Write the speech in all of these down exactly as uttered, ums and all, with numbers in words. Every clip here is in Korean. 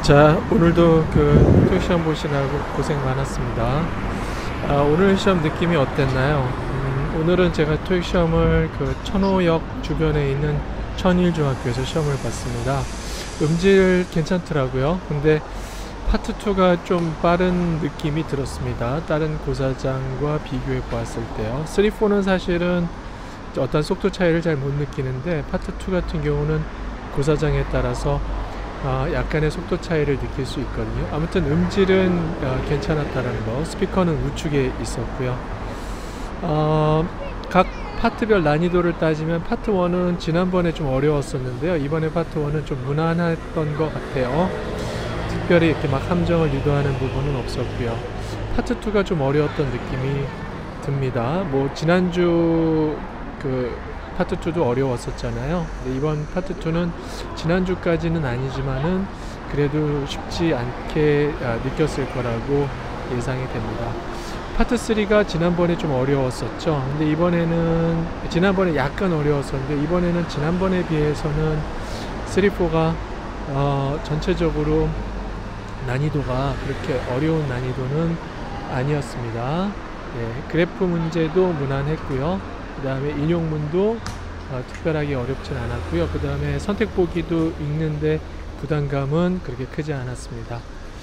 자, 오늘도 그 토익 시험 보시느라고 고생 많았습니다. 아, 오늘 시험 느낌이 어땠나요? 음, 오늘은 제가 토익 시험을 그 천호역 주변에 있는 천일중학교에서 시험을 봤습니다. 음질 괜찮더라고요. 근데 파트 이가 좀 빠른 느낌이 들었습니다. 다른 고사장과 비교해 보았을 때요. 삼, 사는 사실은 어떤 속도 차이를 잘 못 느끼는데 파트 이 같은 경우는 고사장에 따라서 어, 약간의 속도 차이를 느낄 수 있거든요. 아무튼 음질은 어, 괜찮았다는 거. 스피커는 우측에 있었고요. 어, 각 파트별 난이도를 따지면 파트 일은 지난번에 좀 어려웠었는데요. 이번에 파트 일은 좀 무난했던 것 같아요. 특별히 이렇게 막 함정을 유도하는 부분은 없었고요. 파트 이가 좀 어려웠던 느낌이 듭니다. 뭐 지난주 그 파트 이도 어려웠었잖아요. 근데 이번 파트 이는 지난주까지는 아니지만은 그래도 쉽지 않게 아, 느꼈을 거라고 예상이 됩니다. 파트 삼가 지난번에 좀 어려웠었죠. 근데 이번에는 지난번에 약간 어려웠었는데 이번에는 지난번에 비해서는 삼, 사가 어, 전체적으로 난이도가 그렇게 어려운 난이도는 아니었습니다. 예, 그래프 문제도 무난했고요. 그 다음에 인용문도 어, 특별하게 어렵진 않았고요. 그 다음에 선택보기도 읽는데 부담감은 그렇게 크지 않았습니다.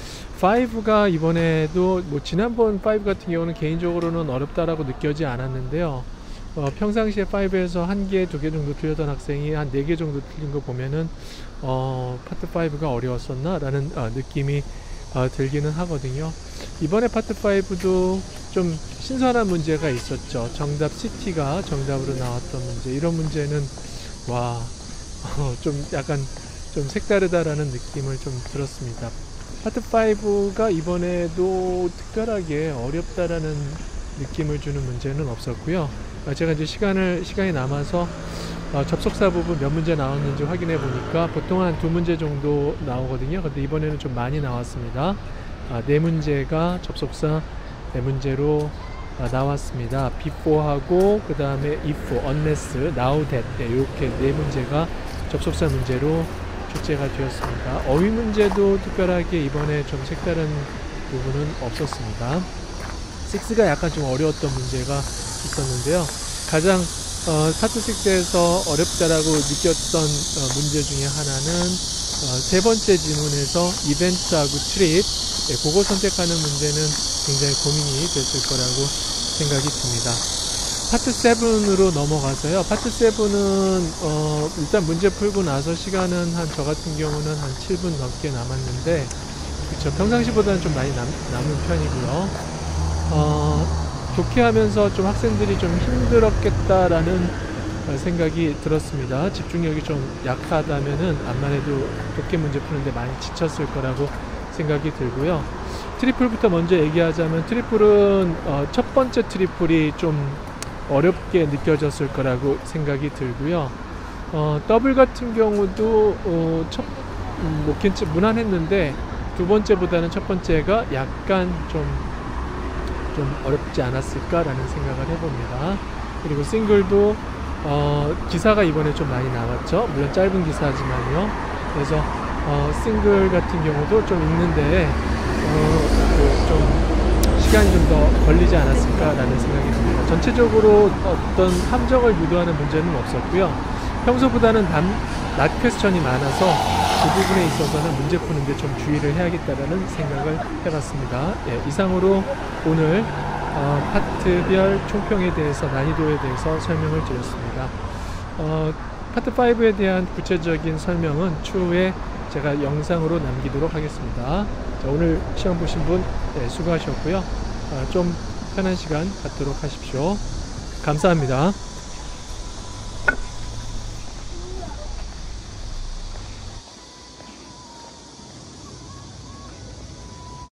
오가 이번에도 뭐 지난번 오 같은 경우는 개인적으로는 어렵다라고 느껴지지 않았는데요. 어, 평상시에 오에서 한 개, 두 개 정도 틀렸던 학생이 한 네 개 정도 틀린 거 보면은 어, 파트 오가 어려웠었나? 라는 어, 느낌이 어, 들기는 하거든요. 이번에 파트 오도 좀 신선한 문제가 있었죠. 정답 C가 정답으로 나왔던 문제. 이런 문제는 와, 어, 좀 약간 좀 색다르다라는 느낌을 좀 들었습니다. 파트 오가 이번에도 특별하게 어렵다라는 느낌을 주는 문제는 없었고요. 어, 제가 이제 시간을 시간이 남아서 어, 접속사 부분 몇 문제 나왔는지 확인해 보니까 보통 한 두 문제 정도 나오거든요. 근데 이번에는 좀 많이 나왔습니다. 아, 네 문제가 접속사 네 문제로 아, 나왔습니다. before하고 그 다음에 if, unless, now, that 이렇게 네 문제가 접속사 문제로 출제가 되었습니다. 어휘 문제도 특별하게 이번에 좀 색다른 부분은 없었습니다. 육가 약간 좀 어려웠던 문제가 있었는데요. 가장 어, 파트 육에서 어렵다라고 느꼈던 어, 문제 중에 하나는 어, 세 번째 지문에서 이벤트하고 트립, 네, 그거 선택하는 문제는 굉장히 고민이 됐을 거라고 생각이 듭니다. 파트 칠으로 넘어가서요. 파트 칠은 어, 일단 문제 풀고 나서 시간은 한 저 같은 경우는 한 칠 분 넘게 남았는데 그쵸, 평상시보다는 좀 많이 남, 남은 편이고요. 어, 좋게 하면서 좀 학생들이 좀 힘들었겠다라는 생각이 들었습니다. 집중력이 좀 약하다면은 암만 해도 독해 문제 푸는데 많이 지쳤을 거라고 생각이 들고요. 트리플부터 먼저 얘기하자면 트리플은 어, 첫 번째 트리플이 좀 어렵게 느껴졌을 거라고 생각이 들고요. 어, 더블 같은 경우도 어, 첫, 음, 뭐 괜찮 무난했는데 두 번째보다는 첫 번째가 약간 좀 좀 어렵지 않았을까라는 생각을 해봅니다. 그리고 싱글도 어, 기사가 이번에 좀 많이 나왔죠. 물론 짧은 기사지만요. 그래서 어, 싱글 같은 경우도 좀 읽는데 어, 그 좀 시간이 좀 더 걸리지 않았을까라는 생각이 듭니다. 전체적으로 어떤 함정을 유도하는 문제는 없었고요. 평소보다는 낮, 낮 퀘스천이 많아서 그 부분에 있어서는 문제 푸는데 좀 주의를 해야겠다라는 생각을 해봤습니다. 예, 이상으로 오늘 어, 파트별 총평에 대해서 난이도에 대해서 설명을 드렸습니다. 어, 파트 오에 대한 구체적인 설명은 추후에 제가 영상으로 남기도록 하겠습니다. 자, 오늘 시험 보신 분 네, 수고하셨고요. 어, 좀 편한 시간 갖도록 하십시오. 감사합니다.